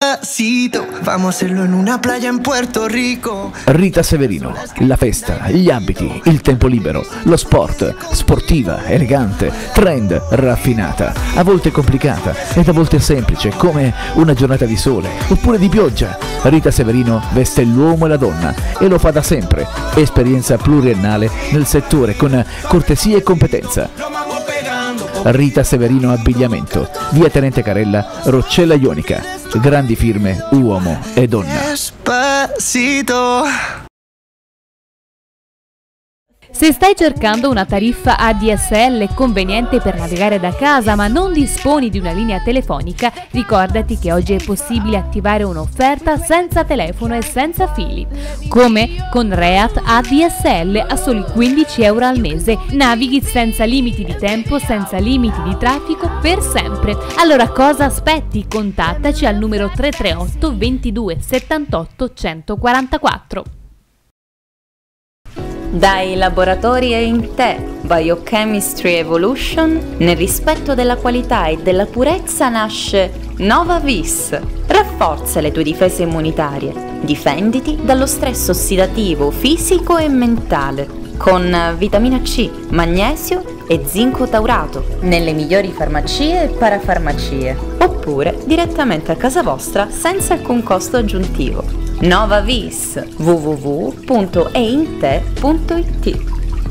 Vamos a hacerlo en una playa en Puerto Rico. Rita Severino, la festa, gli abiti, il tempo libero, lo sport, sportiva, elegante, trend, raffinata, a volte complicata ed a volte semplice come una giornata di sole oppure di pioggia. Rita Severino veste l'uomo e la donna e lo fa da sempre, esperienza pluriennale nel settore con cortesia e competenza. Rita Severino Abbigliamento, via Tenente Carella, Roccella Ionica, grandi firme uomo e donna. Despacito. Se stai cercando una tariffa ADSL conveniente per navigare da casa ma non disponi di una linea telefonica, ricordati che oggi è possibile attivare un'offerta senza telefono e senza fili. Come con Reat ADSL a soli 15 euro al mese. Navighi senza limiti di tempo, senza limiti di traffico per sempre. Allora cosa aspetti? Contattaci al numero 338 22 78 144. Dai laboratori EINTE Biochemistry Evolution, nel rispetto della qualità e della purezza nasce Nova Vis. Rafforza le tue difese immunitarie, difenditi dallo stress ossidativo fisico e mentale, con vitamina C, magnesio e zinco taurato, nelle migliori farmacie e parafarmacie, oppure direttamente a casa vostra senza alcun costo aggiuntivo. Nova Vis, www.einte.it.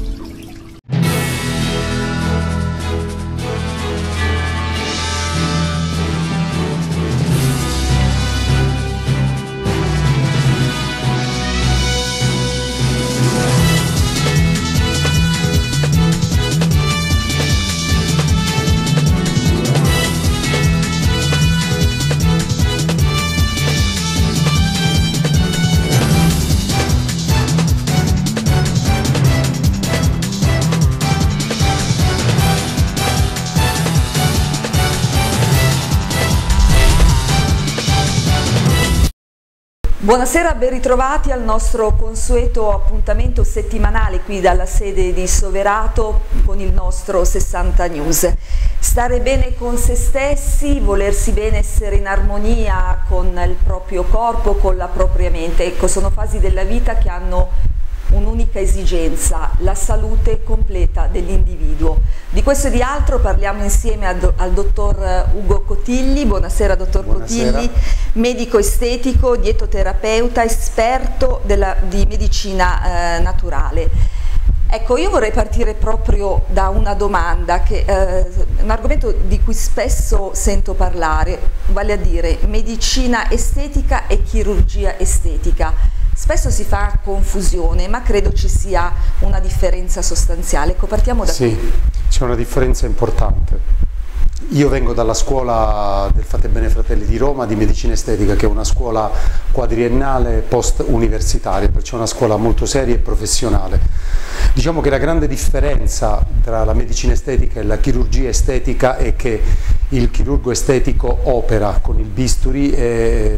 Buonasera, ben ritrovati al nostro consueto appuntamento settimanale qui dalla sede di Soverato con il nostro 60 News. Stare bene con se stessi, volersi bene, essere in armonia con il proprio corpo, con la propria mente, ecco, sono fasi della vita che hanno un'unica esigenza, la salute completa dell'individuo. Di questo e di altro parliamo insieme al dottor Ugo Cotilli. Buonasera dottor Cotilli, medico estetico, dietoterapeuta, esperto di medicina naturale. Ecco, io vorrei partire proprio da una domanda, che è un argomento di cui spesso sento parlare, vale a dire medicina estetica e chirurgia estetica. Spesso si fa confusione, ma credo ci sia una differenza sostanziale. Ecco, partiamo da qui. Sì, c'è una differenza importante. Io vengo dalla scuola del Fatebbene Fratelli di Roma di medicina estetica, che è una scuola quadriennale post-universitaria, perciò una scuola molto seria e professionale. Diciamo che la grande differenza tra la medicina estetica e la chirurgia estetica è che il chirurgo estetico opera con il bisturi e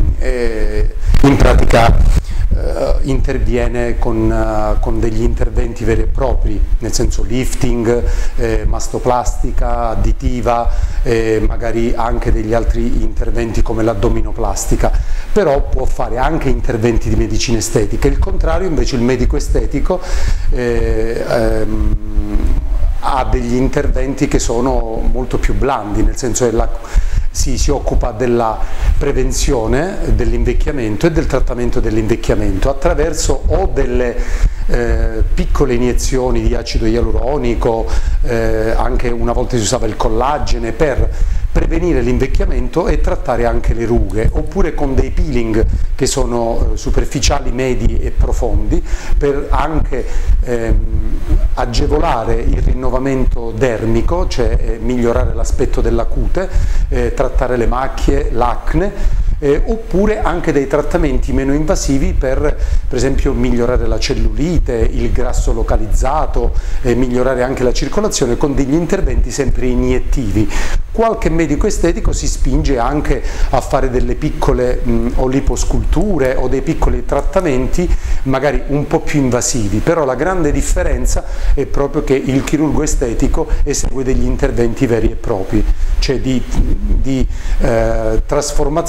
in pratica interviene con degli interventi veri e propri, nel senso lifting, mastoplastica, additiva, magari anche degli altri interventi come l'addominoplastica, però può fare anche interventi di medicina estetica. Il contrario invece, il medico estetico ha degli interventi che sono molto più blandi, nel senso che si occupa della prevenzione dell'invecchiamento e del trattamento dell'invecchiamento attraverso o delle piccole iniezioni di acido ialuronico, anche una volta si usava il collagene per prevenire l'invecchiamento e trattare anche le rughe, oppure con dei peeling che sono superficiali, medi e profondi, per anche agevolare il rinnovamento dermico, cioè migliorare l'aspetto della cute, trattare le macchie, l'acne, oppure anche dei trattamenti meno invasivi per esempio migliorare la cellulite, il grasso localizzato, migliorare anche la circolazione con degli interventi sempre iniettivi. Qualche medico estetico si spinge anche a fare delle piccole o liposculture o dei piccoli trattamenti magari un po' più invasivi, però la grande differenza è proprio che il chirurgo estetico esegue degli interventi veri e propri, cioè di trasformazione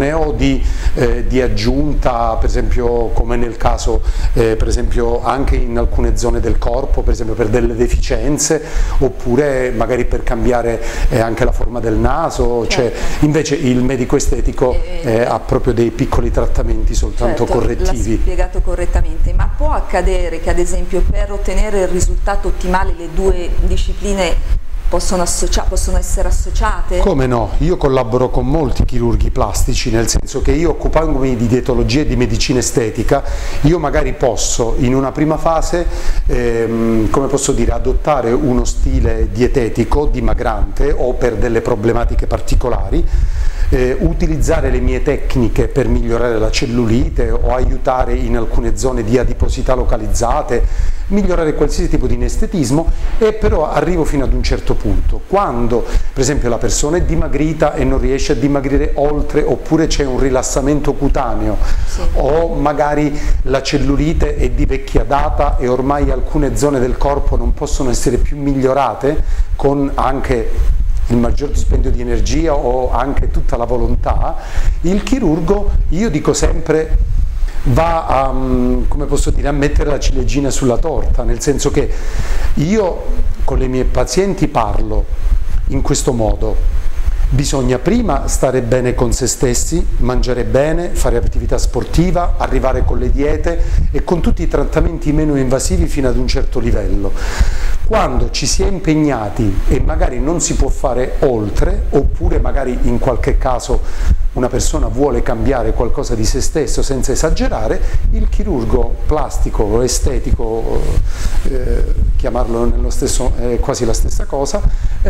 sostituzione o di aggiunta, per esempio come nel caso per esempio anche in alcune zone del corpo, per esempio per delle deficienze, oppure magari per cambiare anche la forma del naso, cioè, invece il medico estetico ha proprio dei piccoli trattamenti soltanto correttivi. L'ha spiegato correttamente, ma può accadere che ad esempio per ottenere il risultato ottimale le due discipline possono essere associate? Come no, io collaboro con molti chirurghi plastici, nel senso che io, occupandomi di dietologia e di medicina estetica, io magari posso in una prima fase, come posso dire, adottare uno stile dietetico dimagrante o per delle problematiche particolari, utilizzare le mie tecniche per migliorare la cellulite o aiutare in alcune zone di adiposità localizzate, migliorare qualsiasi tipo di inestetismo, e però arrivo fino ad un certo punto. Quando per esempio la persona è dimagrita e non riesce a dimagrire oltre, oppure c'è un rilassamento cutaneo, o magari la cellulite è di vecchia data e ormai alcune zone del corpo non possono essere più migliorate con anche il maggior dispendio di energia o anche tutta la volontà, il chirurgo, io dico sempre, va a, come posso dire, a mettere la ciliegina sulla torta, nel senso che io con i miei pazienti parlo in questo modo: bisogna prima stare bene con se stessi, mangiare bene, fare attività sportiva, arrivare con le diete e con tutti i trattamenti meno invasivi fino ad un certo livello. Quando ci si è impegnati e magari non si può fare oltre, oppure magari in qualche caso una persona vuole cambiare qualcosa di se stesso senza esagerare, il chirurgo plastico o estetico, chiamarlo nello stesso, quasi la stessa cosa,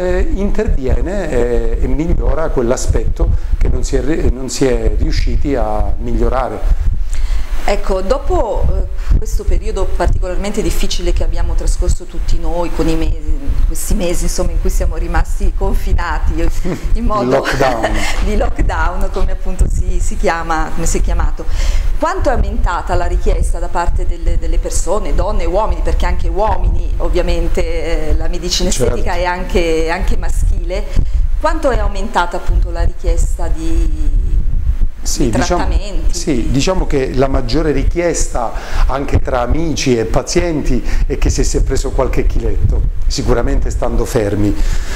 interviene e migliora quell'aspetto che non si è riusciti a migliorare. Ecco, dopo questo periodo particolarmente difficile che abbiamo trascorso tutti noi, con questi mesi insomma, in cui siamo rimasti confinati in modo di lockdown, come appunto si chiama, come si è chiamato, quanto è aumentata la richiesta da parte delle persone, donne e uomini, perché anche uomini ovviamente la medicina estetica è anche maschile, quanto è aumentata appunto la richiesta di trattamenti? Diciamo che la maggiore richiesta anche tra amici e pazienti è che se si è preso qualche chiletto, sicuramente stando fermi,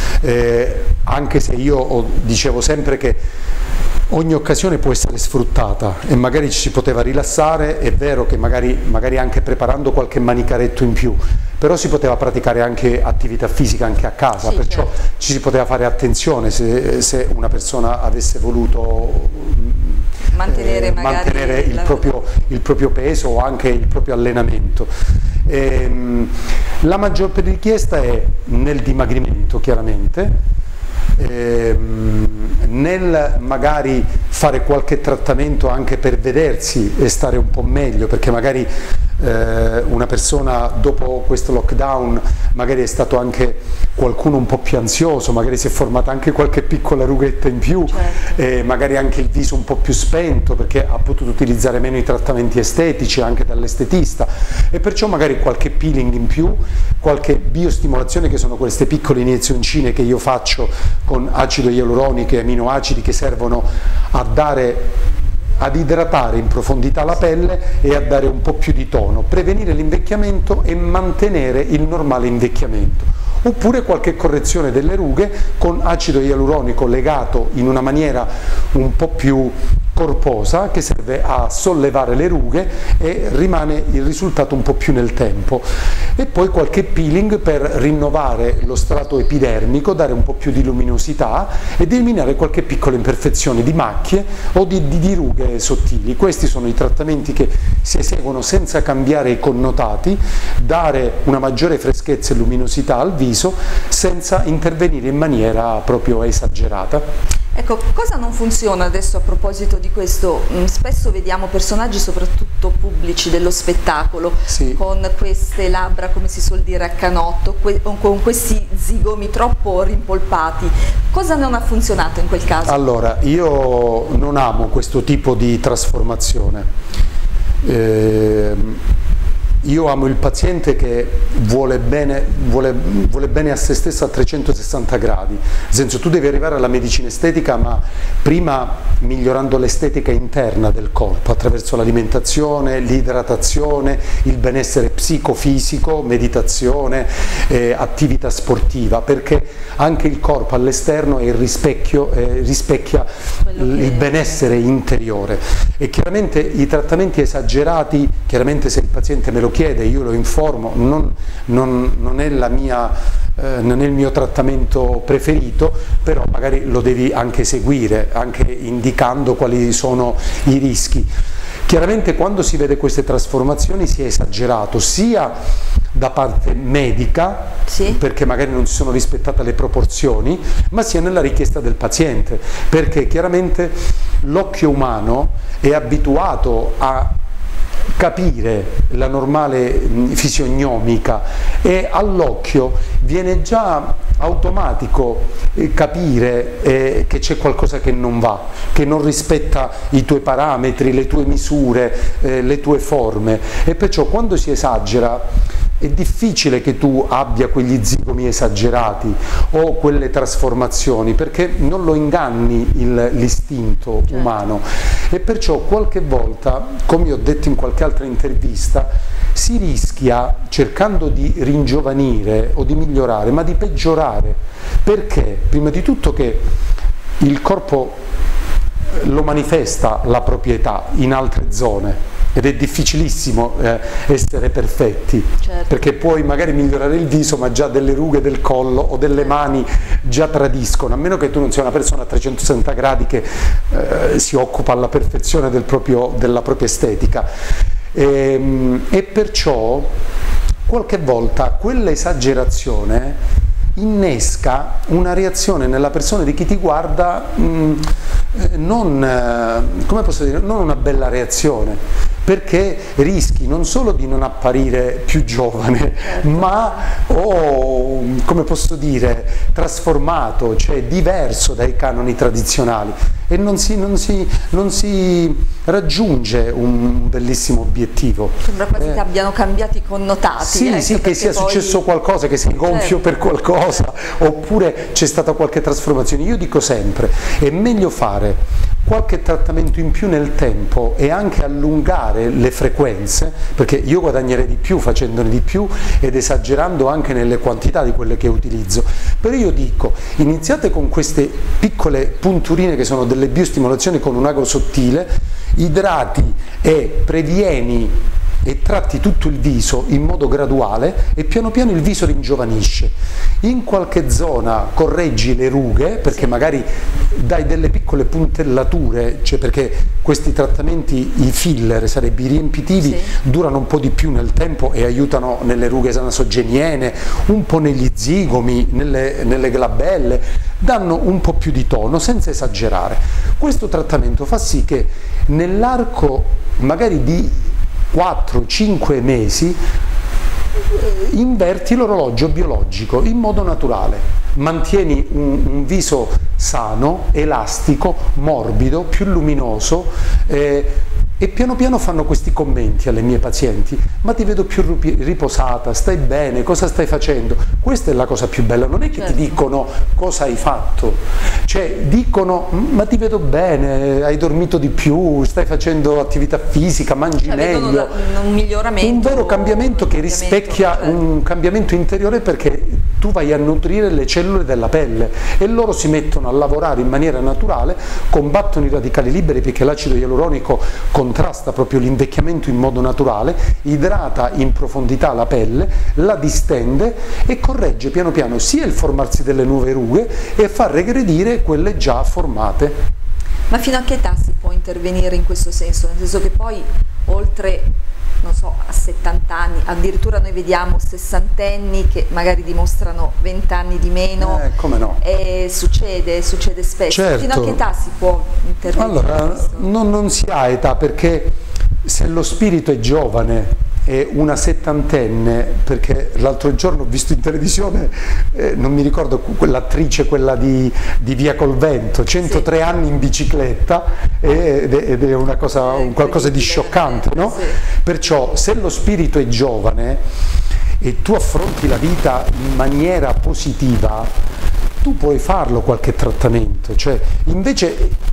anche se io dicevo sempre che ogni occasione può essere sfruttata e magari ci si poteva rilassare, è vero che magari anche preparando qualche manicaretto in più, però si poteva praticare anche attività fisica anche a casa, perciò ci si poteva fare attenzione se una persona avesse voluto mantenere il proprio peso o anche il proprio allenamento. La maggior richiesta è nel dimagrimento, chiaramente, nel magari fare qualche trattamento anche per vedersi e stare un po' meglio, perché magari una persona dopo questo lockdown magari è stato anche qualcuno un po' più ansioso, magari si è formata anche qualche piccola rughetta in più, magari anche il viso un po' più spento perché ha potuto utilizzare meno i trattamenti estetici anche dall'estetista, e perciò magari qualche peeling in più, qualche biostimolazione, che sono queste piccole iniezioncine che io faccio con acido ialuronico e aminoacidi che servono ad idratare in profondità la pelle e a dare un po' più di tono, prevenire l'invecchiamento e mantenere il normale invecchiamento. Oppure qualche correzione delle rughe con acido ialuronico legato in una maniera un po' più corposa, che serve a sollevare le rughe e rimane il risultato un po' più nel tempo. E poi qualche peeling per rinnovare lo strato epidermico, dare un po' più di luminosità ed eliminare qualche piccola imperfezione di macchie o di rughe sottili. Questi sono i trattamenti che si eseguono senza cambiare i connotati, dare una maggiore freschezza e luminosità al viso senza intervenire in maniera proprio esagerata. Ecco, cosa non funziona adesso a proposito di questo? Spesso vediamo personaggi soprattutto pubblici dello spettacolo con queste labbra, come si suol dire, a canotto, con questi zigomi troppo rimpolpati. Cosa non ha funzionato in quel caso? Allora, io non amo questo tipo di trasformazione. Io amo il paziente che vuole bene a se stesso a 360 gradi, nel senso, tu devi arrivare alla medicina estetica, ma prima migliorando l'estetica interna del corpo attraverso l'alimentazione, l'idratazione, il benessere psicofisico, meditazione, attività sportiva, perché anche il corpo all'esterno è rispecchia il benessere interiore. E chiaramente i trattamenti esagerati, chiaramente se il paziente me lo chiede, io lo informo, non è il mio trattamento preferito, però magari lo devi anche seguire, anche indicando quali sono i rischi. Chiaramente quando si vede queste trasformazioni si è esagerato sia da parte medica, sì, perché magari non si sono rispettate le proporzioni, ma sia nella richiesta del paziente, perché chiaramente l'occhio umano è abituato a capire la normale fisionomica e all'occhio viene già automatico capire che c'è qualcosa che non va, che non rispetta i tuoi parametri, le tue misure, le tue forme, e perciò quando si esagera è difficile che tu abbia quegli zigomi esagerati o quelle trasformazioni, perché non lo inganni l'istinto umano, e perciò qualche volta, come ho detto in qualche altra intervista, si rischia, cercando di ringiovanire o di migliorare, ma di peggiorare, perché prima di tutto che il corpo lo manifesta la proprietà in altre zone, ed è difficilissimo essere perfetti, certo, perché puoi magari migliorare il viso, ma già delle rughe del collo o delle mani già tradiscono, a meno che tu non sia una persona a 360 gradi che si occupa alla perfezione della propria estetica. E perciò qualche volta quell'esagerazione innesca una reazione nella persona di chi ti guarda, come posso dire, non una bella reazione, perché rischi non solo di non apparire più giovane, ma come posso dire, trasformato, cioè diverso dai canoni tradizionali, e non si raggiunge un bellissimo obiettivo. Sembra quasi che abbiano cambiato i connotati. Sì, sì, che sia successo qualcosa, che sei gonfio per qualcosa, oppure c'è stata qualche trasformazione. Io dico sempre, è meglio fare qualche trattamento in più nel tempo e anche allungare le frequenze, perché io guadagnerei di più facendone di più ed esagerando anche nelle quantità di quelle che utilizzo. Però io dico, iniziate con queste piccole punturine che sono delle biostimolazioni con un ago sottile, idrati e previeni e tratti tutto il viso in modo graduale, e piano piano il viso ringiovanisce. In qualche zona correggi le rughe, perché magari dai delle piccole puntellature, cioè perché questi trattamenti, i filler, sarebbe i riempitivi, durano un po' di più nel tempo e aiutano nelle rughe nasogeniene, un po' negli zigomi, nelle glabelle, danno un po' più di tono senza esagerare. Questo trattamento fa sì che nell'arco magari di 4-5 mesi inverti l'orologio biologico in modo naturale, mantieni un viso sano, elastico, morbido, più luminoso, e piano piano fanno questi commenti alle mie pazienti: ma ti vedo più riposata, stai bene, cosa stai facendo? Questa è la cosa più bella, non è che ti dicono cosa hai fatto, cioè dicono: ma ti vedo bene, hai dormito di più, stai facendo attività fisica, mangi meglio. Un miglioramento, un vero cambiamento che rispecchia un cambiamento interiore, perché tu vai a nutrire le cellule della pelle e loro si mettono a lavorare in maniera naturale, combattono i radicali liberi, perché l'acido ialuronico contrasta proprio l'invecchiamento in modo naturale, idrata in profondità la pelle, la distende e corregge piano piano sia il formarsi delle nuove rughe e fa regredire quelle già formate. Ma fino a che età si può intervenire in questo senso? Nel senso che poi oltre, non so, a 70 anni, addirittura noi vediamo sessantenni che magari dimostrano 20 anni di meno, come no? Succede spesso. Certo. Fino a che età si può intervenire? Allora, non si ha età, perché se lo spirito è giovane e una settantenne, perché l'altro giorno ho visto in televisione, non mi ricordo, quell'attrice, quella di Via col Vento, 103 anni in bicicletta, ed è una cosa, qualcosa di scioccante, no? Perciò se lo spirito è giovane e tu affronti la vita in maniera positiva, tu puoi farlo qualche trattamento, cioè invece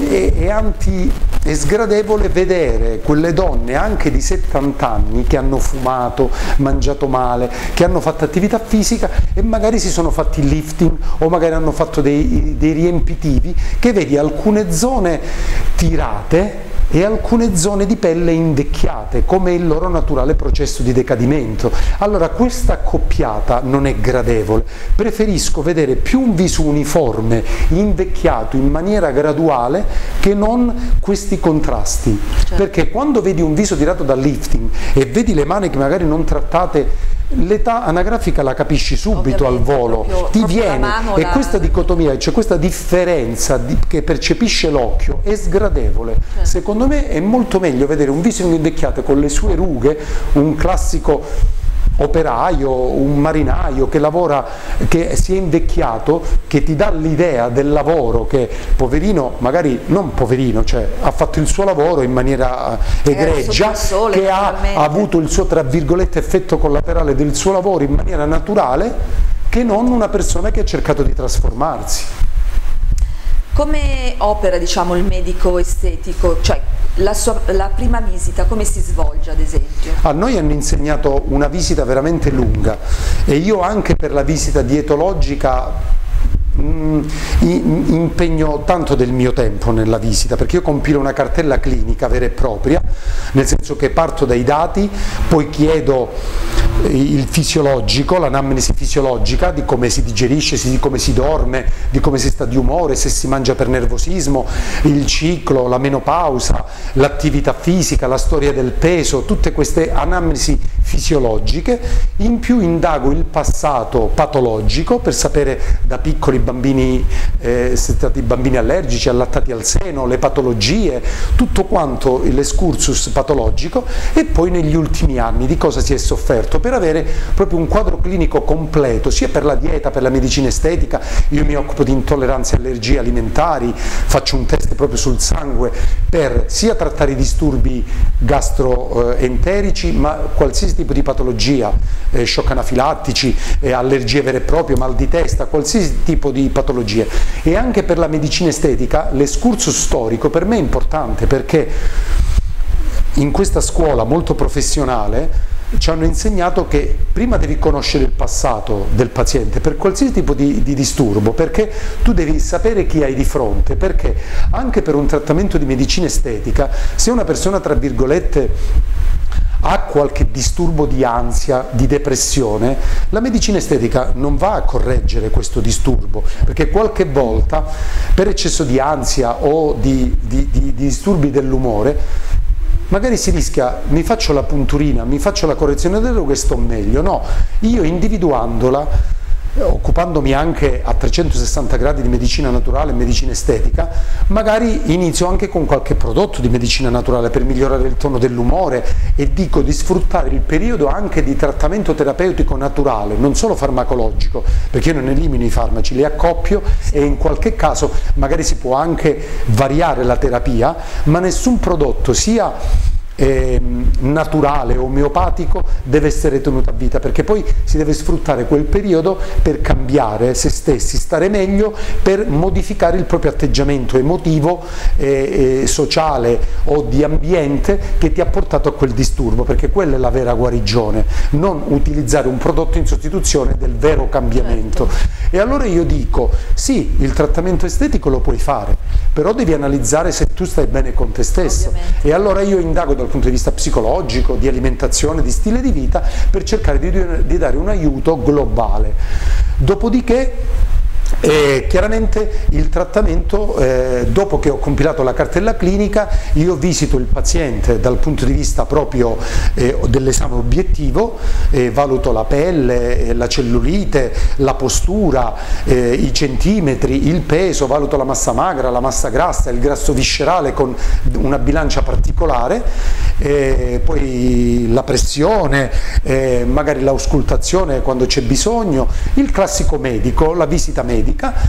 è sgradevole vedere quelle donne anche di 70 anni che hanno fumato, mangiato male, che hanno fatto attività fisica e magari si sono fatti il lifting o magari hanno fatto dei riempitivi, che vedi alcune zone tirate e alcune zone di pelle invecchiate, come il loro naturale processo di decadimento. Allora questa accoppiata non è gradevole, preferisco vedere più un viso uniforme, invecchiato in maniera graduale, che non questi contrasti, perché quando vedi un viso tirato dal lifting e vedi le mani che magari non trattate, l'età anagrafica la capisci subito. Ovviamente, al volo ti viene, e questa dicotomia, cioè questa differenza che percepisce l'occhio, è sgradevole. Secondo me è molto meglio vedere un viso invecchiato con le sue rughe, un classico operaio, un marinaio che lavora, che si è invecchiato, che ti dà l'idea del lavoro, che poverino, magari non poverino, cioè ha fatto il suo lavoro in maniera egregia, che ha avuto il suo, tra virgolette, effetto collaterale del suo lavoro in maniera naturale, che non una persona che ha cercato di trasformarsi. Come opera, diciamo, il medico estetico? Cioè la prima visita come si svolge, ad esempio? A noi hanno insegnato una visita veramente lunga, e io anche per la visita dietologica impegno tanto del mio tempo nella visita, perché io compilo una cartella clinica vera e propria, nel senso che parto dai dati, poi chiedo il fisiologico, l'anamnesi fisiologica di come si digerisce, di come si dorme, di come si sta di umore, se si mangia per nervosismo, il ciclo, la menopausa, l'attività fisica, la storia del peso, tutte queste anamnesi fisiologiche. In più indago il passato patologico per sapere da piccoli bambini, se stati bambini allergici, allattati al seno, le patologie, tutto quanto l'escursus patologico, e poi negli ultimi anni di cosa si è sofferto, per avere proprio un quadro clinico completo, sia per la dieta, per la medicina estetica. Io mi occupo di intolleranze e allergie alimentari, faccio un test proprio sul sangue per sia trattare i disturbi gastroenterici, ma qualsiasi tipo di patologia, shock anafilattici, allergie vere e proprie, mal di testa, qualsiasi tipo di patologie. E anche per la medicina estetica l'escursus storico per me è importante, perché in questa scuola molto professionale ci hanno insegnato che prima devi conoscere il passato del paziente per qualsiasi tipo di disturbo, perché tu devi sapere chi hai di fronte, perché anche per un trattamento di medicina estetica, se una persona, tra virgolette, ha qualche disturbo di ansia, di depressione, la medicina estetica non va a correggere questo disturbo, perché qualche volta per eccesso di ansia o di disturbi dell'umore magari si rischia, mi faccio la punturina, mi faccio la correzione del rughe e sto meglio. No, io individuandola, occupandomi anche a 360 gradi di medicina naturale e medicina estetica, magari inizio anche con qualche prodotto di medicina naturale per migliorare il tono dell'umore, e dico di sfruttare il periodo anche di trattamento terapeutico naturale, non solo farmacologico, perché io non elimino i farmaci, li accoppio, e in qualche caso magari si può anche variare la terapia, ma nessun prodotto, sia naturale o omeopatico, deve essere tenuto a vita, perché poi si deve sfruttare quel periodo per cambiare se stessi, stare meglio, per modificare il proprio atteggiamento emotivo, sociale o di ambiente che ti ha portato a quel disturbo, perché quella è la vera guarigione, non utilizzare un prodotto in sostituzione del vero cambiamento. E allora io dico, sì, il trattamento estetico lo puoi fare, però devi analizzare se tu stai bene con te stesso. Ovviamente. E allora io indago dal punto di vista psicologico, di alimentazione, di stile di vita, per cercare di dare un aiuto globale. Dopodiché E chiaramente il trattamento, dopo che ho compilato la cartella clinica, io visito il paziente dal punto di vista proprio dell'esame obiettivo, valuto la pelle, la cellulite, la postura, i centimetri, il peso, valuto la massa magra, la massa grassa, il grasso viscerale con una bilancia particolare, poi la pressione, magari l'auscultazione quando c'è bisogno, il classico medico, la visita medica,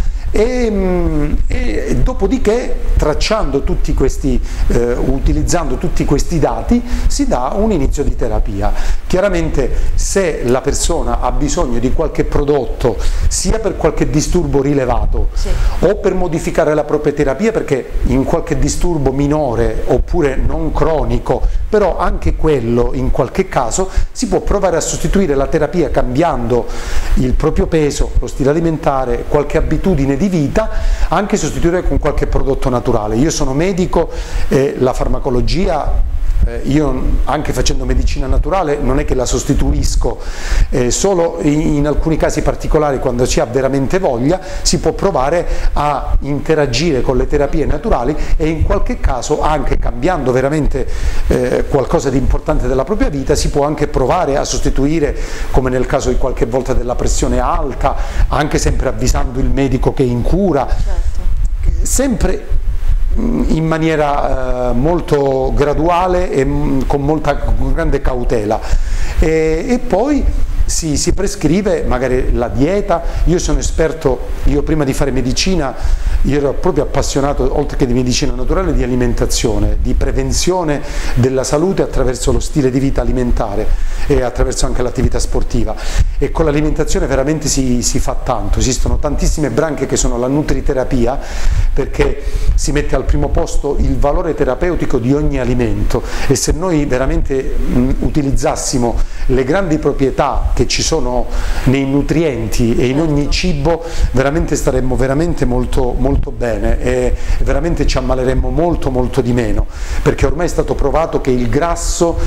e dopodiché, tracciando tutti questi, utilizzando tutti questi dati, si dà un inizio di terapia. Chiaramente, se la persona ha bisogno di qualche prodotto, sia per qualche disturbo rilevato, sì, o per modificare la propria terapia, perché in qualche disturbo minore oppure non cronico, però anche quello in qualche caso, si può provare a sostituire la terapia cambiando il proprio peso, lo stile alimentare, qualche abitudine di vita, anche sostituire con qualche prodotto naturale. Io sono medico e la farmacologia, io anche facendo medicina naturale non è che la sostituisco, solo in alcuni casi particolari, quando si ha veramente voglia, si può provare a interagire con le terapie naturali e in qualche caso, anche cambiando veramente qualcosa di importante della propria vita, si può anche provare a sostituire, come nel caso di qualche volta della pressione alta, anche sempre avvisando il medico che è in cura, certo, sempre in maniera molto graduale e con grande cautela, e poi si prescrive magari la dieta. Io sono esperto, io prima di fare medicina, io ero proprio appassionato, oltre che di medicina naturale, di alimentazione, di prevenzione della salute attraverso lo stile di vita alimentare e attraverso anche l'attività sportiva, e con l'alimentazione veramente si fa tanto. Esistono tantissime branche che sono la nutriterapia, perché si mette al primo posto il valore terapeutico di ogni alimento, e se noi veramente utilizzassimo le grandi proprietà che ci sono nei nutrienti e in ogni cibo, veramente staremmo veramente molto bene, e veramente ci ammaleremmo molto di meno, perché ormai è stato provato che il grasso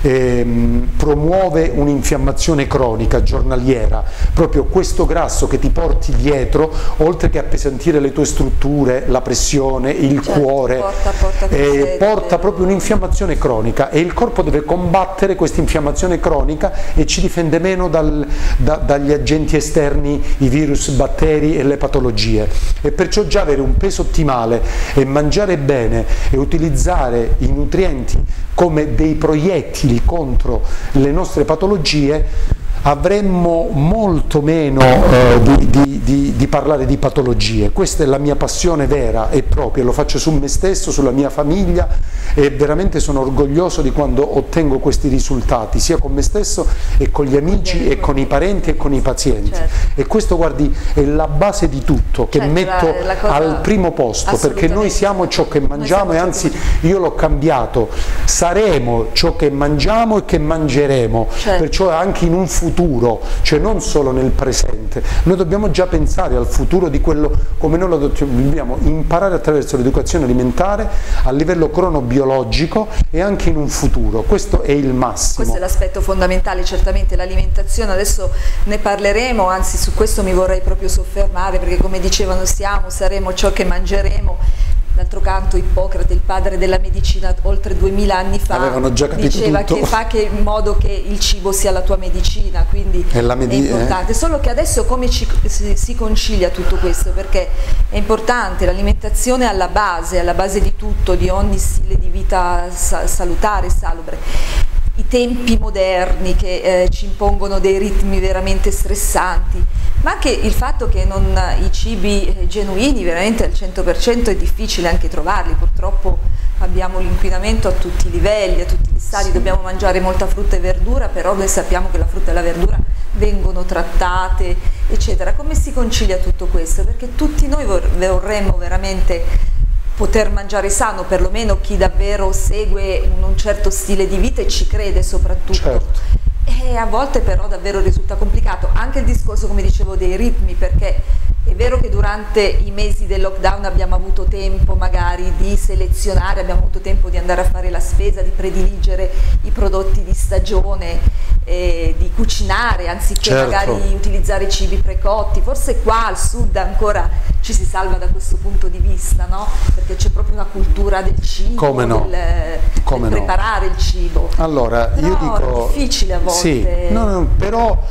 promuove un'infiammazione cronica giornaliera. Proprio questo grasso che ti porti dietro, oltre che appesantire le tue strutture, la pressione, il cuore, porta proprio un'infiammazione cronica, e il corpo deve combattere questa infiammazione cronica e ci difende meno dagli agenti esterni, i virus, batteri e le patologie. E perciò già avere un peso ottimale e mangiare bene e utilizzare i nutrienti come dei proiettili contro le nostre patologie, avremmo molto meno di parlare di patologie. Questa è la mia passione vera e propria, lo faccio su me stesso, sulla mia famiglia, e veramente sono orgoglioso di quando ottengo questi risultati, sia con me stesso e con gli amici e con i parenti e con i pazienti. Certo. E questo, guardi, è la base di tutto, che metto al primo posto, perché noi siamo ciò che mangiamo, e anzi io l'ho cambiato: saremo ciò che mangiamo e che mangeremo. Certo. Perciò anche in un futuro, cioè non solo nel presente, noi dobbiamo già pensare al futuro di quello, come noi lo dobbiamo imparare attraverso l'educazione alimentare a livello cronobiologico e anche in un futuro. Questo è il massimo. Questo è l'aspetto fondamentale, certamente l'alimentazione. Adesso ne parleremo, anzi su questo mi vorrei proprio soffermare, perché come dicevano saremo ciò che mangeremo. D'altro canto Ippocrate, il padre della medicina, oltre 2000 anni fa, diceva tutto, che fa in modo che il cibo sia la tua medicina, quindi è importante. Solo che adesso come si concilia tutto questo? Perché è importante, l'alimentazione alla base di tutto, di ogni stile di vita salutare, salubre. I tempi moderni che ci impongono dei ritmi veramente stressanti, ma anche il fatto che i cibi genuini veramente al 100% è difficile anche trovarli. Purtroppo abbiamo l'inquinamento a tutti i livelli, a tutti gli stadi. Dobbiamo mangiare molta frutta e verdura, però noi sappiamo che la frutta e la verdura vengono trattate, eccetera. Come si concilia tutto questo? Perché tutti noi vorremmo veramente poter mangiare sano, perlomeno chi davvero segue un certo stile di vita e ci crede soprattutto. Certo. E a volte però davvero risulta complicato. Anche il discorso, come dicevo, dei ritmi, perché è vero che durante i mesi del lockdown abbiamo avuto tempo magari di selezionare, abbiamo avuto tempo di andare a fare la spesa, di prediligere i prodotti di stagione, di cucinare anziché Certo. magari utilizzare cibi precotti. Forse qua al sud ancora ci si salva da questo punto di vista, no? Perché c'è proprio una cultura del cibo, Come no? del Come no? preparare il cibo. Allora, Però io dico... è difficile a volte. Sì, no, però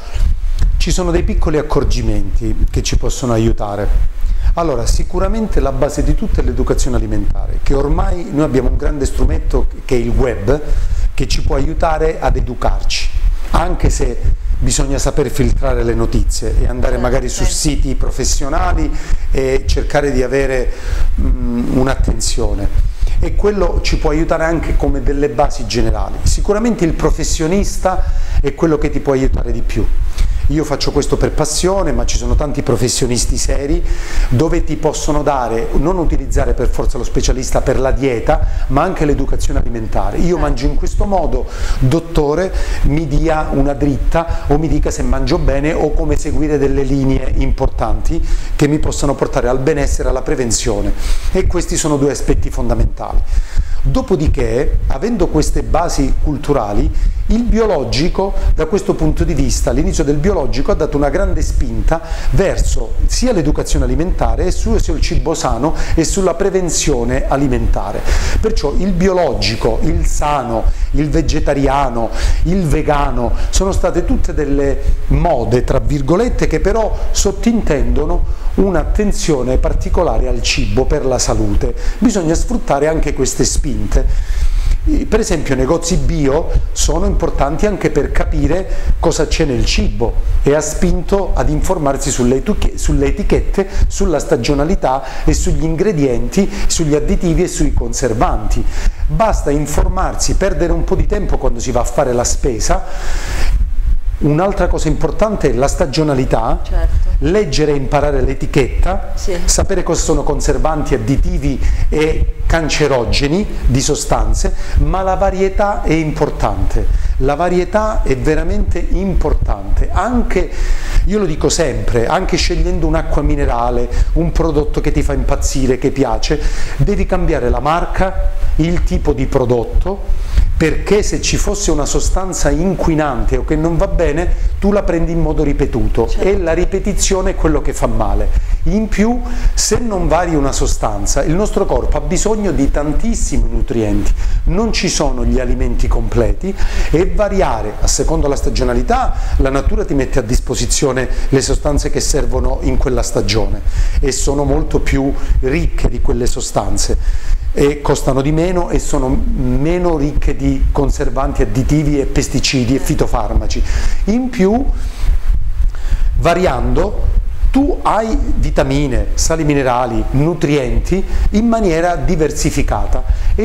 ci sono dei piccoli accorgimenti che ci possono aiutare. Allora, sicuramente la base di tutto è l'educazione alimentare, che ormai noi abbiamo un grande strumento che è il web, che ci può aiutare ad educarci, anche se bisogna saper filtrare le notizie e andare magari su siti professionali e cercare di avere un'attenzione. E quello ci può aiutare anche come delle basi generali. Sicuramente il professionista è quello che ti può aiutare di più. Io faccio questo per passione, ma ci sono tanti professionisti seri dove ti possono dare, non utilizzare per forza lo specialista per la dieta, ma anche l'educazione alimentare. Io mangio in questo modo, dottore, mi dia una dritta o mi dica se mangio bene o come seguire delle linee importanti che mi possano portare al benessere, alla prevenzione. E questi sono due aspetti fondamentali. Dopodiché, avendo queste basi culturali, il biologico, da questo punto di vista, l'inizio del biologico ha dato una grande spinta verso sia l'educazione alimentare e sul cibo sano e sulla prevenzione alimentare. Perciò il biologico, il sano, il vegetariano, il vegano sono state tutte delle mode, tra virgolette, che però sottintendono un'attenzione particolare al cibo per la salute. Bisogna sfruttare anche queste spinte. Per esempio, i negozi bio sono importanti anche per capire cosa c'è nel cibo e ha spinto ad informarsi sulle etichette, sulla stagionalità e sugli ingredienti, sugli additivi e sui conservanti. Basta informarsi, perdere un po' di tempo quando si va a fare la spesa. Un'altra cosa importante è la stagionalità, leggere e imparare l'etichetta, sapere cosa sono conservanti, additivi e cancerogeni di sostanze, ma la varietà è importante, la varietà è veramente importante, anche, io lo dico sempre, anche scegliendo un'acqua minerale, un prodotto che ti fa impazzire, che piace, devi cambiare la marca, il tipo di prodotto, perché se ci fosse una sostanza inquinante o che non va bene, tu la prendi in modo ripetuto e la ripetizione è quello che fa male. In più, se non vari una sostanza, il nostro corpo ha bisogno di tantissimi nutrienti, non ci sono gli alimenti completi e variare, a seconda la stagionalità, la natura ti mette a disposizione le sostanze che servono in quella stagione e sono molto più ricche di quelle sostanze. E costano di meno e sono meno ricche di conservanti, additivi e pesticidi e fitofarmaci. In più, variando, tu hai vitamine, sali minerali, nutrienti in maniera diversificata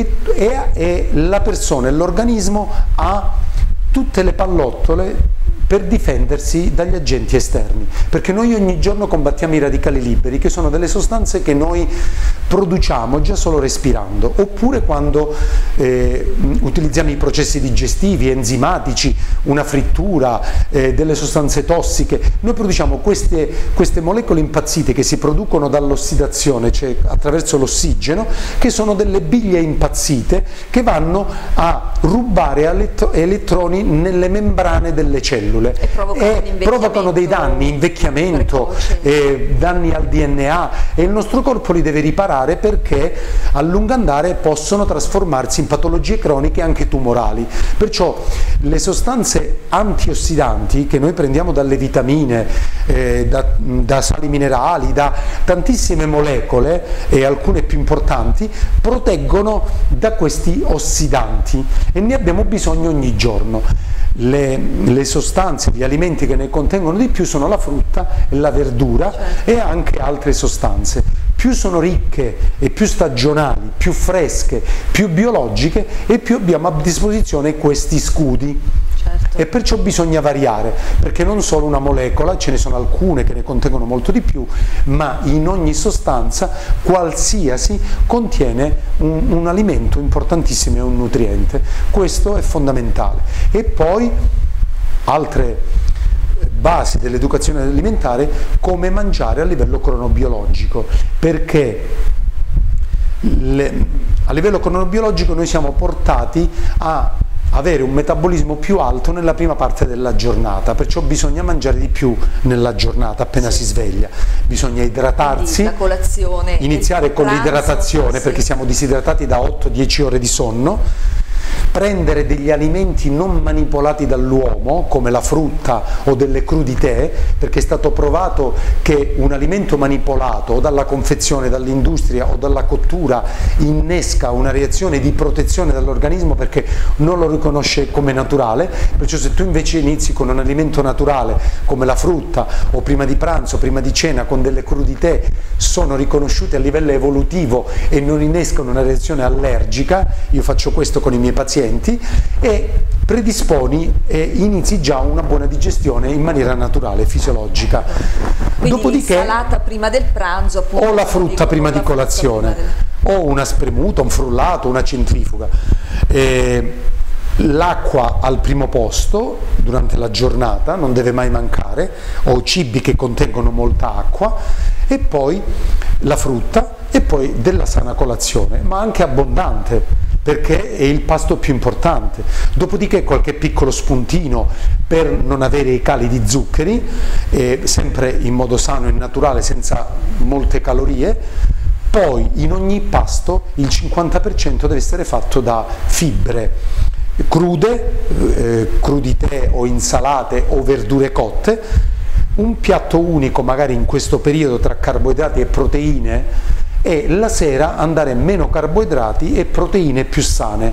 e la persona e l'organismo ha tutte le pallottole per difendersi dagli agenti esterni, perché noi ogni giorno combattiamo i radicali liberi, che sono delle sostanze che noi produciamo già solo respirando, oppure quando utilizziamo i processi digestivi, enzimatici, una frittura, delle sostanze tossiche. Noi produciamo queste molecole impazzite che si producono dall'ossidazione, cioè attraverso l'ossigeno, che sono delle biglie impazzite che vanno a rubare elettroni nelle membrane delle cellule e provocano dei danni, invecchiamento, danni al DNA, e il nostro corpo li deve riparare, perché a lungo andare possono trasformarsi in patologie croniche anche tumorali. Perciò le sostanze antiossidanti che noi prendiamo dalle vitamine, da sali minerali, da tantissime molecole e alcune più importanti, proteggono da questi ossidanti e ne abbiamo bisogno ogni giorno. Le sostanze, gli alimenti che ne contengono di più sono la frutta e la verdura, e anche altre sostanze. Più sono ricche e più stagionali, più fresche, più biologiche, e più abbiamo a disposizione questi scudi. E perciò bisogna variare, perché non solo una molecola, ce ne sono alcune che ne contengono molto di più, ma in ogni sostanza qualsiasi contiene un alimento importantissimo e un nutriente. Questo è fondamentale. E poi altre basi dell'educazione alimentare, come mangiare a livello cronobiologico, perché a livello cronobiologico noi siamo portati a avere un metabolismo più alto nella prima parte della giornata, perciò bisogna mangiare di più nella giornata appena si sveglia, bisogna idratarsi, la colazione, iniziare con l'idratazione perché siamo disidratati da 8-10 ore di sonno, prendere degli alimenti non manipolati dall'uomo come la frutta o delle crudité, perché è stato provato che un alimento manipolato o dalla confezione, dall'industria o dalla cottura innesca una reazione di protezione dall'organismo perché non lo riconosce come naturale, perciò se tu invece inizi con un alimento naturale come la frutta o prima di pranzo, prima di cena con delle crudité, sono riconosciute a livello evolutivo e non innescano una reazione allergica, io faccio questo con i miei pazienti, e predisponi e inizi già una buona digestione in maniera naturale, fisiologica. Quindi Dopodiché l'insalata prima del pranzo, appunto, o la frutta prima di colazione, o una spremuta, un frullato, una centrifuga. L'acqua al primo posto durante la giornata, non deve mai mancare, o cibi che contengono molta acqua, e poi la frutta, e poi della sana colazione, ma anche abbondante, perché è il pasto più importante. Dopodiché qualche piccolo spuntino per non avere i cali di zuccheri, sempre in modo sano e naturale, senza molte calorie. Poi in ogni pasto il 50% deve essere fatto da fibre crude, crudité o insalate o verdure cotte, un piatto unico magari in questo periodo tra carboidrati e proteine, e la sera andare meno carboidrati e proteine più sane.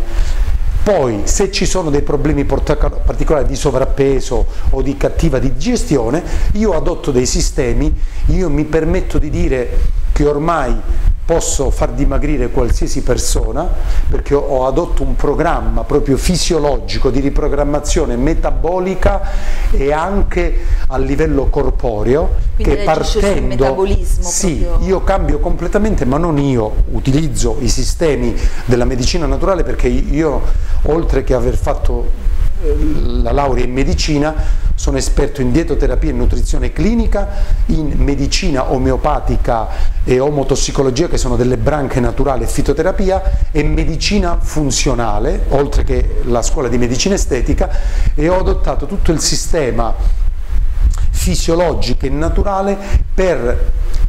Poi se ci sono dei problemi particolari di sovrappeso o di cattiva digestione, io adotto dei sistemi, io mi permetto di dire che ormai posso far dimagrire qualsiasi persona perché ho adotto un programma proprio fisiologico di riprogrammazione metabolica e anche a livello corporeo. Quindi che partendo sul metabolismo sì, proprio. io cambio completamente, ma non io, utilizzo i sistemi della medicina naturale, perché io, oltre che aver fatto la laurea in medicina, sono esperto in dietoterapia e nutrizione clinica, in medicina omeopatica e omotossicologia, che sono delle branche naturali, e fitoterapia, e medicina funzionale, oltre che la scuola di medicina estetica, e ho adottato tutto il sistema fisiologico e naturale per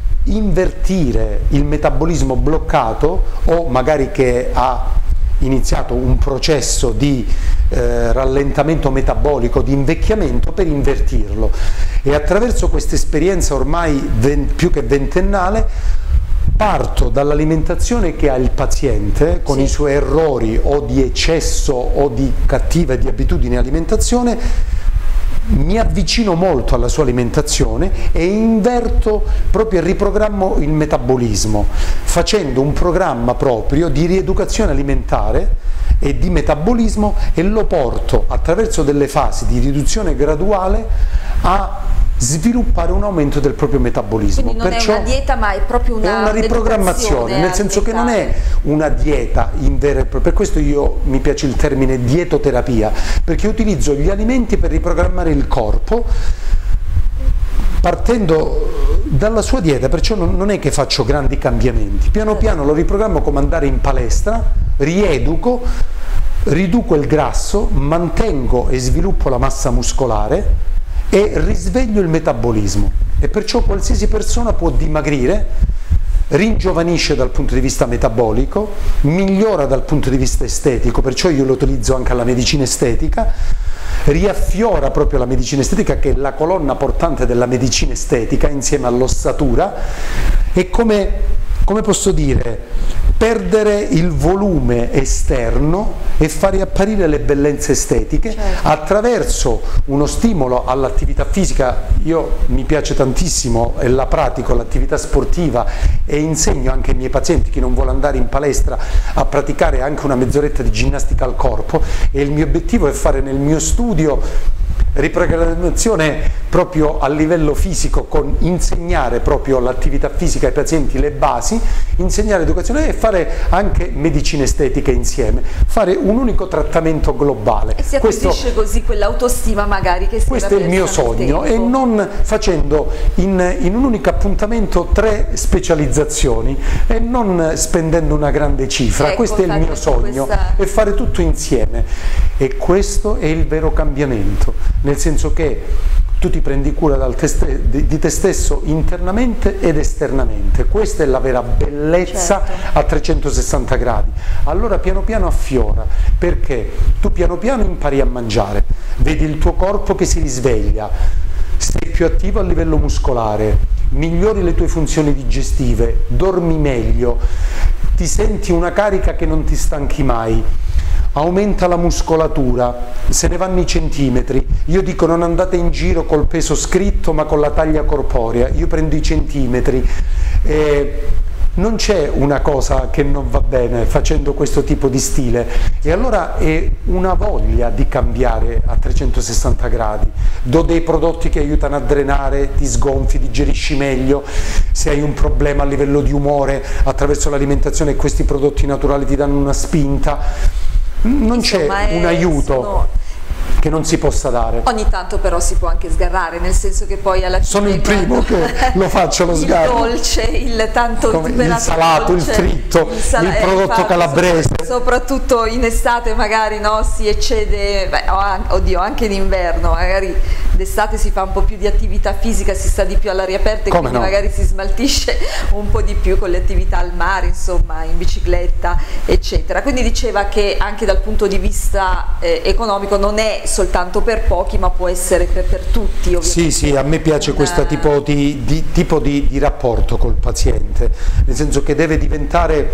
invertire il metabolismo bloccato o magari che ha iniziato un processo di rallentamento metabolico, di invecchiamento, per invertirlo. E attraverso questa esperienza ormai più che ventennale parto dall'alimentazione che ha il paziente con i suoi errori o di eccesso o di cattiva di abitudine alimentazione, mi avvicino molto alla sua alimentazione e inverto proprio, riprogrammo il metabolismo facendo un programma proprio di rieducazione alimentare e di metabolismo, e lo porto attraverso delle fasi di riduzione graduale a sviluppare un aumento del proprio metabolismo. Quindi non è una dieta, ma è proprio una riprogrammazione, nel senso che non è una dieta in vera e propria. Per questo mi piace il termine dietoterapia, perché utilizzo gli alimenti per riprogrammare il corpo partendo dalla sua dieta, perciò non è che faccio grandi cambiamenti, piano piano lo riprogrammo come andare in palestra, rieduco, riduco il grasso, mantengo e sviluppo la massa muscolare e risveglio il metabolismo, e perciò qualsiasi persona può dimagrire, ringiovanisce dal punto di vista metabolico, migliora dal punto di vista estetico, perciò io lo utilizzo anche alla medicina estetica, riaffiora proprio la medicina estetica, che è la colonna portante della medicina estetica insieme all'ossatura, e come posso dire, perdere il volume esterno e fare apparire le bellezze estetiche attraverso uno stimolo all'attività fisica. Mi piace tantissimo e la pratico, l'attività sportiva, e insegno anche ai miei pazienti, chi non vuole andare in palestra, a praticare anche una mezz'oretta di ginnastica al corpo, e il mio obiettivo è fare nel mio studio riprogrammazione proprio a livello fisico, con insegnare proprio l'attività fisica ai pazienti, le basi, insegnare educazione e fare anche medicina estetica insieme, fare un unico trattamento globale. E si acquisisce così quell'autostima magari che si questo è il mio sogno, e non facendo in un unico appuntamento 3 specializzazioni e non spendendo una grande cifra. Questo è il mio sogno, e fare tutto insieme. E questo è il vero cambiamento, nel senso che tu ti prendi cura di te stesso internamente ed esternamente. Questa è la vera bellezza, certo, a 360 gradi. Allora piano piano affiora, perché tu piano piano impari a mangiare, vedi il tuo corpo che si risveglia, sei più attivo a livello muscolare, migliori le tue funzioni digestive, dormi meglio, ti senti una carica che non ti stanchi mai, aumenta la muscolatura, se ne vanno i centimetri. Io dico non andate in giro col peso scritto ma con la taglia corporea, io prendo i centimetri. Non c'è una cosa che non va bene facendo questo tipo di stile, e allora è una voglia di cambiare a 360 gradi. Do dei prodotti che aiutano a drenare, ti sgonfi, digerisci meglio. Se hai un problema a livello di umore, attraverso l'alimentazione questi prodotti naturali ti danno una spinta. Non c'è un aiuto che non si possa dare. Ogni tanto però si può anche sgarrare, nel senso che poi alla fine sono il primo che lo faccio lo sgarro. Il dolce, il tanto il salato, dolce, il fritto, il prodotto calabrese. Soprattutto in estate magari, no, si eccede, oddio, anche in inverno, magari d'estate si fa un po' più di attività fisica, si sta di più all'aria aperta e quindi magari si smaltisce un po' di più con le attività al mare, insomma, in bicicletta, eccetera. Quindi diceva che anche dal punto di vista economico non è soltanto per pochi, ma può essere per tutti, ovviamente. Sì, a me piace questo tipo di rapporto col paziente, nel senso che deve diventare,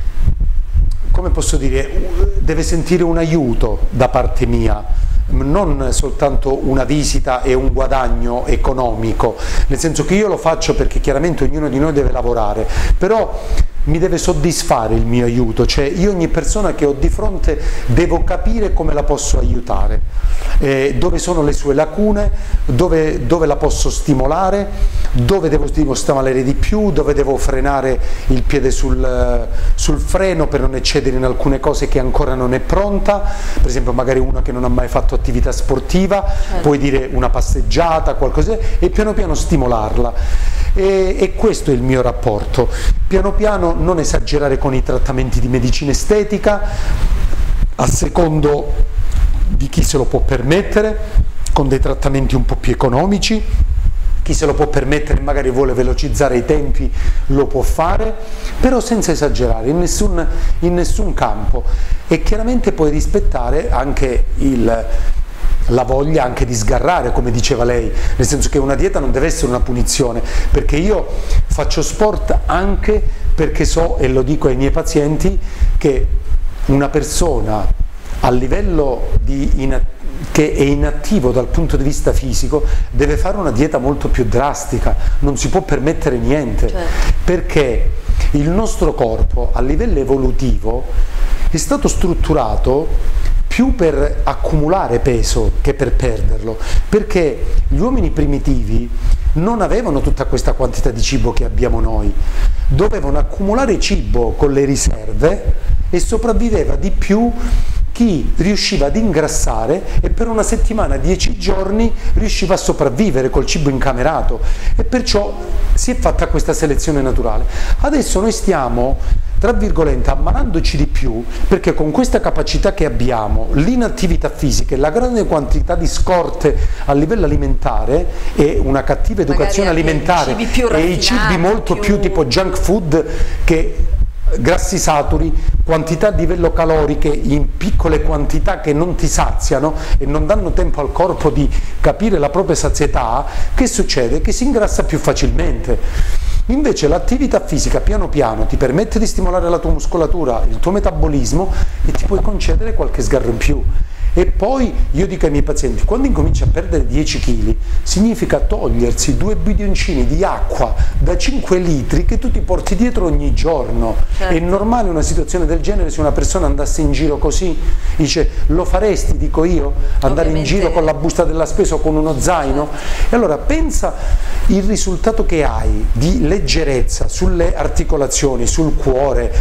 come posso dire, deve sentire un aiuto da parte mia, non soltanto una visita e un guadagno economico, nel senso che io lo faccio perché chiaramente ognuno di noi deve lavorare, però mi deve soddisfare il mio aiuto, cioè io ogni persona che ho di fronte devo capire come la posso aiutare, dove sono le sue lacune, dove la posso stimolare, dove devo stimolare di più, dove devo frenare il piede sul freno per non eccedere in alcune cose che ancora non è pronta, per esempio magari una che non ha mai fatto attività sportiva, puoi dire una passeggiata, qualcosa, e piano piano stimolarla. E questo è il mio rapporto, piano piano non esagerare con i trattamenti di medicina estetica, a secondo di chi se lo può permettere, con dei trattamenti un po' più economici. Chi se lo può permettere magari vuole velocizzare i tempi, lo può fare, però senza esagerare in nessun campo, e chiaramente puoi rispettare anche la voglia anche di sgarrare, come diceva lei, nel senso che una dieta non deve essere una punizione, perché io faccio sport anche perché so, e lo dico ai miei pazienti, che una persona a livello che è inattivo dal punto di vista fisico deve fare una dieta molto più drastica, non si può permettere niente, perché il nostro corpo a livello evolutivo è stato strutturato più per accumulare peso che per perderlo, perché gli uomini primitivi non avevano tutta questa quantità di cibo che abbiamo noi, dovevano accumulare cibo con le riserve e sopravviveva di più chi riusciva ad ingrassare e per una settimana, 10 giorni, riusciva a sopravvivere col cibo incamerato, e perciò si è fatta questa selezione naturale. Adesso noi stiamo, tra virgolette, ammalandoci di più, perché con questa capacità che abbiamo, l'inattività fisica e la grande quantità di scorte a livello alimentare e una cattiva educazione alimentare e i cibi molto più tipo junk food, che grassi saturi, quantità di livello caloriche in piccole quantità che non ti saziano e non danno tempo al corpo di capire la propria sazietà, che succede? Che si ingrassa più facilmente. Invece l'attività fisica piano piano ti permette di stimolare la tua muscolatura, il tuo metabolismo, e ti puoi concedere qualche sgarro in più. E poi io dico ai miei pazienti, quando incominci a perdere 10 kg significa togliersi 2 bidoncini di acqua da 5 litri che tu ti porti dietro ogni giorno. Certo. È normale una situazione del genere se una persona andasse in giro così? Dice, lo faresti, dico io, andare in giro con la busta della spesa o con uno zaino? Certo. E allora pensa il risultato che hai di leggerezza sulle articolazioni, sul cuore,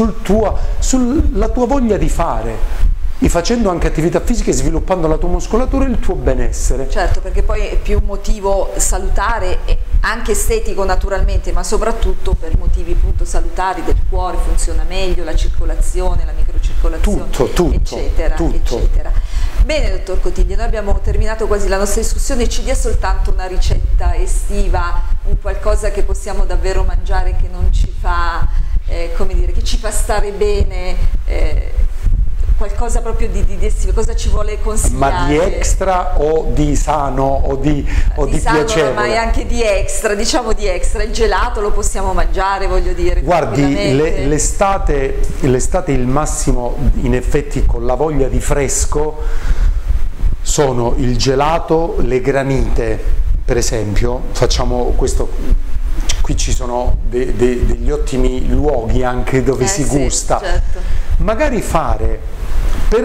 sulla tua voglia di fare, e facendo anche attività fisica e sviluppando la tua muscolatura e il tuo benessere. Certo, perché poi è più un motivo salutare, anche estetico naturalmente, ma soprattutto per motivi appunto salutari del cuore, funziona meglio la circolazione, la microcircolazione, eccetera, eccetera. Bene, dottor Cotigli, noi abbiamo terminato quasi la nostra discussione, ci dia soltanto una ricetta estiva, un qualcosa che possiamo davvero mangiare, che non ci fa, come dire, che ci fa stare bene, qualcosa proprio di estivo, cosa ci vuole consigliare? Ma di extra o di sano o di sano, piacevole? Ma è anche di extra, diciamo di extra, il gelato lo possiamo mangiare, voglio dire. Guardi, l'estate il massimo, in effetti, con la voglia di fresco, sono il gelato, le granite, per esempio. Facciamo questo, qui ci sono degli ottimi luoghi anche dove si gusta. Certo. Magari fare, per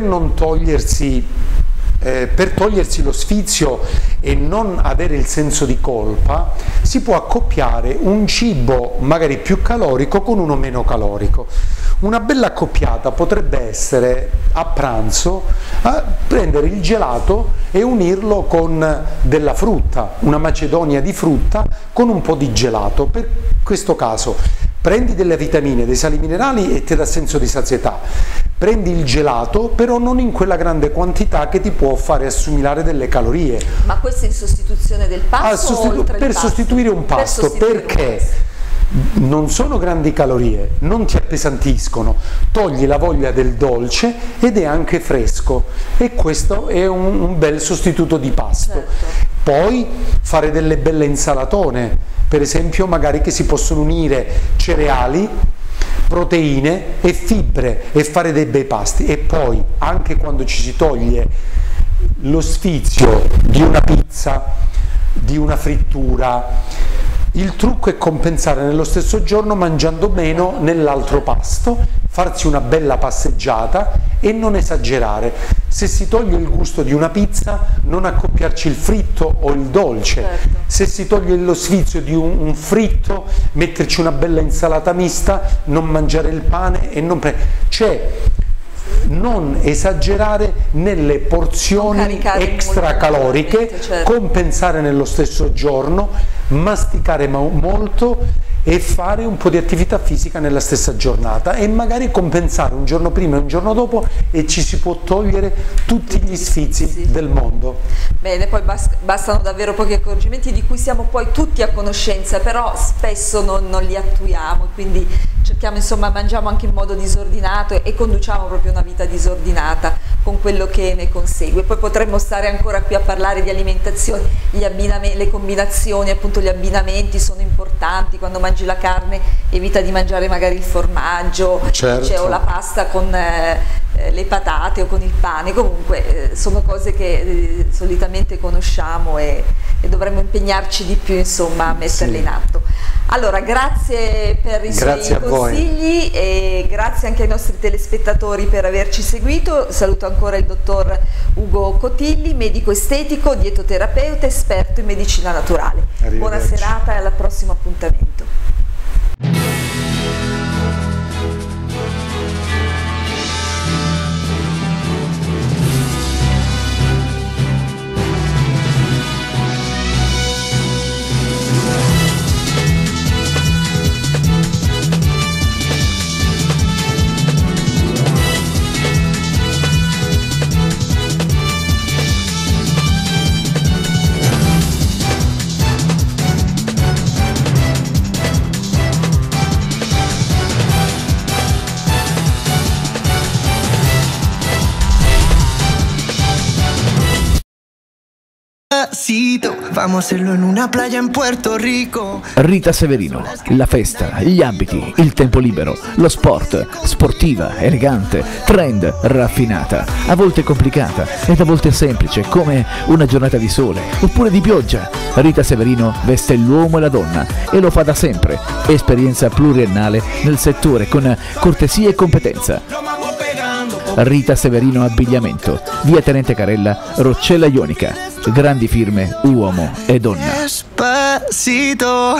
togliersi lo sfizio e non avere il senso di colpa, si può accoppiare un cibo magari più calorico con uno meno calorico. Una bella accoppiata potrebbe essere a pranzo prendere il gelato e unirlo con della frutta, una macedonia di frutta con un po' di gelato. Per questo caso prendi delle vitamine, dei sali minerali e ti dà senso di sazietà. Prendi il gelato, però non in quella grande quantità che ti può fare assimilare delle calorie. Ma questo in sostituzione del pasto o oltre per il pasto? sostituire un pasto, perché non sono grandi calorie, non ti appesantiscono, togli la voglia del dolce ed è anche fresco, e questo è un bel sostituto di pasto. Certo. Poi fare delle belle insalatone, per esempio, magari che si possono unire cereali, proteine e fibre e fare dei bei pasti. E poi, anche quando ci si toglie lo sfizio di una pizza, di una frittura, il trucco è compensare nello stesso giorno mangiando meno nell'altro pasto, farsi una bella passeggiata e non esagerare. Se si toglie il gusto di una pizza, non accoppiarci il fritto o il dolce. Certo. Se si toglie lo sfizio di un fritto, metterci una bella insalata mista, non mangiare il pane e non non esagerare nelle porzioni extracaloriche, certo. Compensare nello stesso giorno, masticare molto e fare un po' di attività fisica nella stessa giornata, e magari compensare un giorno prima e un giorno dopo, e ci si può togliere tutti gli sfizi del mondo. Bene, poi bastano davvero pochi accorgimenti di cui siamo poi tutti a conoscenza, però spesso non li attuiamo, quindi cerchiamo, insomma, mangiamo anche in modo disordinato e conduciamo proprio una vita disordinata con quello che ne consegue. Poi potremmo stare ancora qui a parlare di alimentazione, le combinazioni, appunto gli abbinamenti sono importanti. Quando mangi la carne evita di mangiare magari il formaggio, certo, o la pasta con le patate o con il pane. Comunque sono cose che solitamente conosciamo e dovremmo impegnarci di più, insomma, a metterle in atto. Allora, grazie per i suoi consigli e grazie anche ai nostri telespettatori per averci seguito. Saluto ancora il dottor Ugo Cotigli, medico estetico, dietoterapeuta, esperto in medicina naturale. Buona serata e al prossimo appuntamento. Vamos a hacerlo en una playa en Puerto Rico. Rita Severino, la festa, gli abiti, il tempo libero, lo sport, sportiva, elegante, trend, raffinata, a volte complicata ed a volte semplice, come una giornata di sole oppure di pioggia. Rita Severino veste l'uomo e la donna e lo fa da sempre. Esperienza pluriennale nel settore con cortesia e competenza. Rita Severino Abbigliamento, via Tenente Carella, Roccella Ionica. Grandi firme, uomo e donna. Despacito.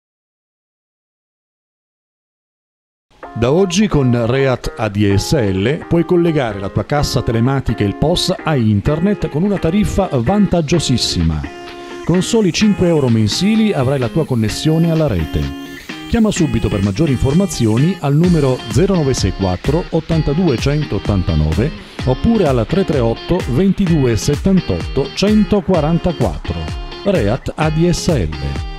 Da oggi con Reat ADSL puoi collegare la tua cassa telematica e il POS a internet con una tariffa vantaggiosissima. Con soli 5 euro mensili avrai la tua connessione alla rete. Chiama subito per maggiori informazioni al numero 0964 82 189 oppure al 338 22 78 144. Reat ADSL.